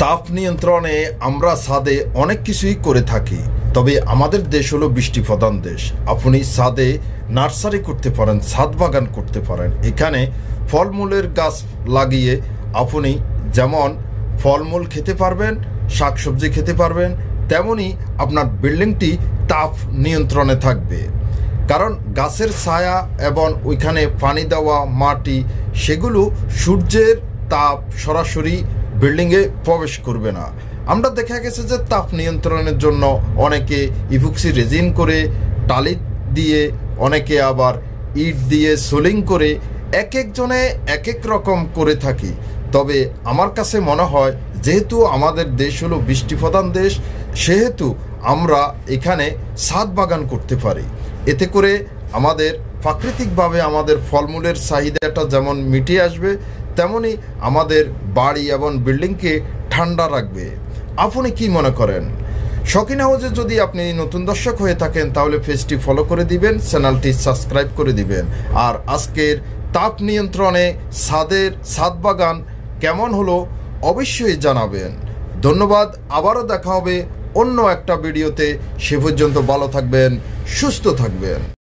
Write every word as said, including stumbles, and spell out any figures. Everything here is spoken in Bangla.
তাপ নিয়ন্ত্রণে আমরা ছাদে অনেক কিছুই করে থাকি, তবে আমাদের দেশ হলো বৃষ্টি প্রধান দেশ। আপনি ছাদে নার্সারি করতে পারেন, ছাদ বাগান করতে পারেন। এখানে ফলমূলের গাছ লাগিয়ে আপনি যেমন ফলমূল খেতে পারবেন, শাকসবজি খেতে পারবেন, তেমনি আপনার বিল্ডিংটি তাপ নিয়ন্ত্রণে থাকবে। কারণ গাছের ছায়া এবং ওইখানে পানি দেওয়া মাটি, সেগুলো সূর্যের তাপ সরাসরি বিল্ডিংয়ে প্রবেশ করবে না। আমরা দেখা গেছে যে তাপ নিয়ন্ত্রণের জন্য অনেকে ইপক্সি রেজিন করে, টালি দিয়ে, অনেকে আবার ইট দিয়ে সোলিং করে, এক একজনে এক এক রকম করে থাকি। তবে আমার কাছে মনে হয় যেহেতু আমাদের দেশ হলো বৃষ্টি প্রধান দেশ, সেহেতু আমরা এখানে ছাদ বাগান করতে পারি। এতে করে আমাদের প্রাকৃতিকভাবে আমাদের ফলমূলের চাহিদাটা যেমন মিটে আসবে, তেমনি আমাদের বাড়ি এবং বিল্ডিংকে ঠান্ডা রাখবে। আপনি কি মনে করেন? শৌখিন হাউজে যদি আপনি নতুন দর্শক হয়ে থাকেন তাহলে পেজটি ফলো করে দিবেন, চ্যানেলটি সাবস্ক্রাইব করে দিবেন। আর আজকের তাপ নিয়ন্ত্রণে ছাদের ছাদ বাগান কেমন হলো অবশ্যই জানাবেন। ধন্যবাদ। আবারও দেখা হবে অন্য একটা ভিডিওতে। সে পর্যন্ত ভালো থাকবেন, সুস্থ থাকবেন।